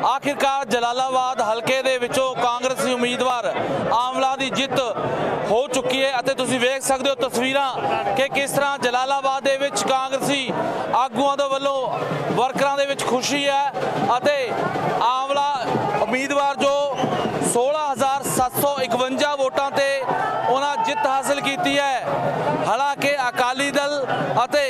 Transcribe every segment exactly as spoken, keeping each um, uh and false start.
आखिरकार जलालाबाद हल्के दे विचों कांग्रेसी उम्मीदवार आमला की जित हो चुकी है। अते तुसीं वेख सकते हो तस्वीरां कि किस तरह जलालाबाद दे विच कांग्रेसी आगूआं दे वल्लों वर्करां दे विच खुशी है अते आमला उम्मीदवार जो सोलह हज़ार सत्त सौ इकवंजा वोटां ते उन्हां जित हासिल की है। हालांकि अकाली दल अते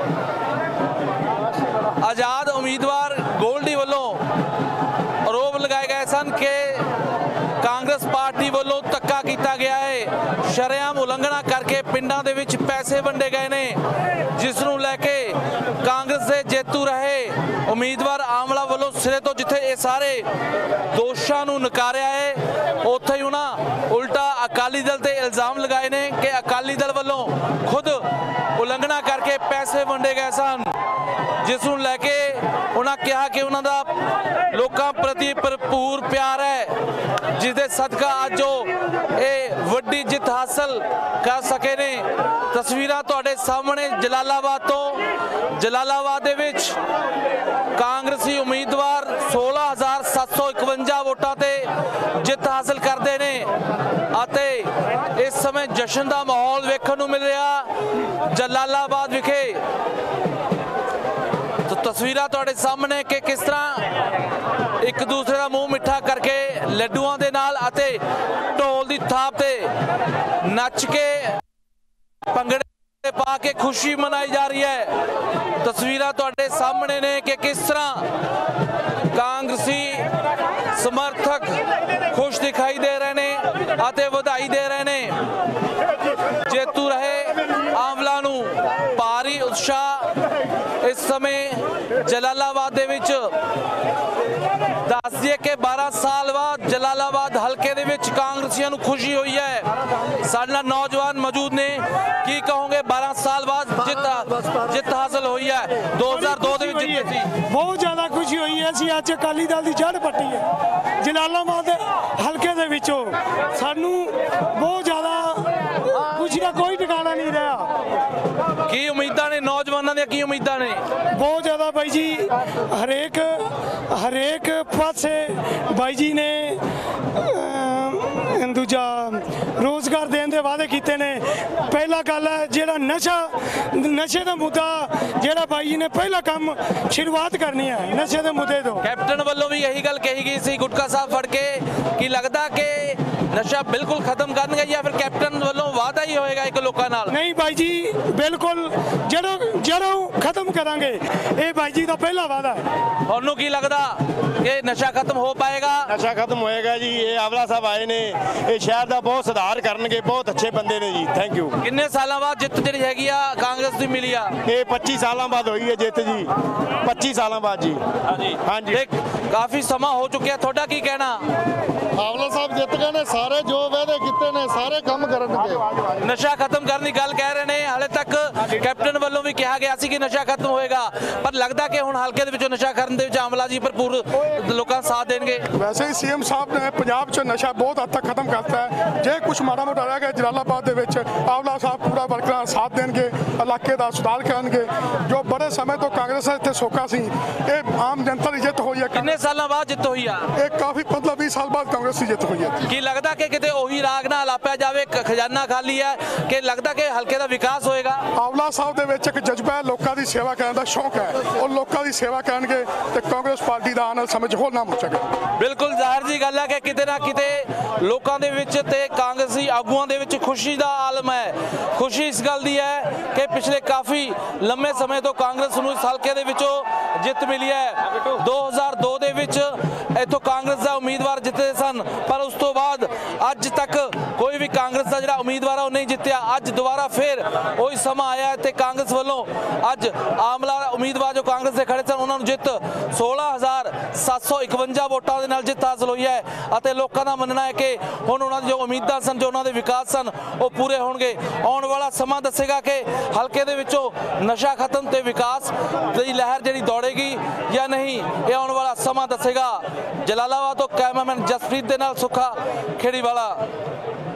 आज़ाद उम्मीदवार गोल्डी वालों आरोप लगाए गए सन कि कांग्रेस पार्टी वालों धक्का किया गया है, शरेआम उलंघना करके पिंडां दे विच पैसे वंडे गए ने, जिसनूं लैके कांग्रेस दे जेतू रहे उम्मीदवार आमला वालों सिरे तो जिथे ये सारे दोषां नूं नकारिया है उत्थे ही उन्हां उल्टा अकाली दल ते इल्जाम लगाए ने कि अकाली दल वालों खुद उलंघना करके पैसे वंडे गए सन, जिसनूं लैके उन्हां कहा कि उन्हां दा लोकां प्रति भरपूर प्यार है, जिसदे सदका अज जो ये वड्डी जित हासिल कर सके ने। तस्वीरां तुहाडे सामने जलालाबाद तो जलालाबाद दे विच कांग्रेसी उम्मीदवार सोलह हज़ार सत्त सौ इकवंजा वोटां ते जित हासिल करते ने अते इस समय जश्न का माहौल वेखण नूं मिल रहा जलालाबाद विखे। तो तस्वीरां तुहाडे सामने कि किस तरह एक दूसरे का मुंह मिठा करके लड्डुआं दे नाल अते ढोल दी थाप ते नच के भंगड़े पा के खुशी मनाई जा रही है। तस्वीरां तुहाडे सामने ने कि किस तरह कांग्रेसी समर्थक खुश दिखाई दे रहे ने अते वधाई दे रहे ने। जेतू रहे आमला नूं भारी उत्साह इस समय जलालाबाद दे विच दस दिए कि बारह साल बाद जलालाबाद हल्के दे विच कांग्रेसियां नूं खुशी हुई है। साडे नाल नौजवान मौजूद ने, की कहोगे बारह साल बाद जित जित हासिल हुई है? दो हज़ार दो दे विच जित्ती सी, बहुत ज़्यादा खुशी हुई है। असीं अज अकाली दल दी जड़ पट्टी है जलालाबाद हल्के दे विचों, सानू बहुत ज़्यादा खुशी का कोई ठिकाना नहीं रहा। की उम्मीदां ने नौजवानों दी, की उम्मीदां ने? बहुत ज़्यादा बाई जी, हरेक हरेक पासे बाई जी ने दूजा रोजगार देने के वादे किए ने। पहला गल है जेड़ा नशा नशे का मुद्दा जेड़ा बाई जी ने पहला काम शुरुआत करनी है नशे के मुद्दे तो। कैप्टन वालों भी यही गल कही गई सी गुटका साहब फड़ के कि लगता कि नशा बिल्कुल खत्म करनगे या फिर कैप्टन वालों वादा ही होएगा एक लोकां नाल? नहीं बाई जी, बिल्कुल जड़ों जड़ों खत्म करांगे, ये बाई जी का पहला वादा है। तुहानूं की लगदा कि नशा खत्म हो पाएगा? नशा खत्म होएगा जी। ये आमला साहब आए ने, ये शहर का बहुत सुधार करनगे, बहुत अच्छे बंदे ने जी। Thank you. किन्ने सालों बाद जित जिहड़ी हैगी आ कांग्रेस दी मिली आ? ये पच्चीस सालों बाद हुई है जित जी, पच्चीस सालों बाद जी। हाँ जी, हाँ जी। काफी समा हो चुका है, थोड़ा की कहना? आमला साहब जित गए ने, सारे जो वादे किए ने सारे काम करनगे। नशा खत्म करने की गल कह रहे हैं, हाले तक कैप्टन वालों भी कहा गया सी कि नशा खत्म होएगा, पर लगता कि हुण हल्के दे विचों नशा करन दे विच आमला जी भरपूर लोकां साथ देणगे। वैसे ही सीएम साहब ने पंजाब च नशा बहुत हद तक खत्म करता है। जे कुछ माड़ा मोटा रह गया जलालाबाद दे विच आमला साहब पूरा वर्करां साथ देणगे, इलाके दा सुधार करनगे। जो बड़े समय तो कांग्रेस इत्थे सोका सी, ये आम जनता दी जित होई है। किन्ने सालों बाद जित होई आ? एक काफी पंद्रह बीस साल बाद कांग्रेस की जित हुई है। की लगता कि किते ओही राग ना लापया जावे, खजाना खाली है, कि लगता कि हल्के दा विकास होएगा? आमला साहब दे विच एक जज्बा है, लोकां दी सेवा करन दा शौक है, और लोकां दी सेवा करनगे ते कांग्रेस पार्टी दा आने वाले समय च होर नाम उठेगा। बिल्कुल जाहिर जी गल है कि किते ना किते लोकां दे विच ते कांग्रेसी आगूआं दे विच खुशी दा आलम है। खुशी इस गल दी है कि पिछले काफ़ी लंबे समय तो कांग्रेस नूं इस हल्के दे विचों जित मिली है। दो हज़ार दो दे विच इत्थों कांग्रेस दा उम्मीदवार जिते सन, पर उस तो बाद अज तक कोई भी कांग्रेस का जिहड़ा उम्मीदवार वो नहीं जितया। अज दोबारा फिर वही समा आया है ते कांग्रेस वालों अज आमला उम्मीदवार जो कांग्रेस से खड़े सन उन्होंने जित सोलह हज़ार सत्त सौ इकवंजा वोटां दे नाल जित हासिल हुई है। अते लोकां दा मनना है कि हुण उन्हां दी जो उम्मीदां सन, जो उन्हां दे विकास सन, वो पूरे होणगे। आउण वाला समा दसेगा कि हल्के दे विचों नशा खत्म ते विकास दी लहर जिहड़ी दौड़ेगी या नहीं, ये आउण वाला समा दसेगा। जलालाबाद तो कैमरामैन जसप्रीत दे नाल सुखा खेड़ी वाला।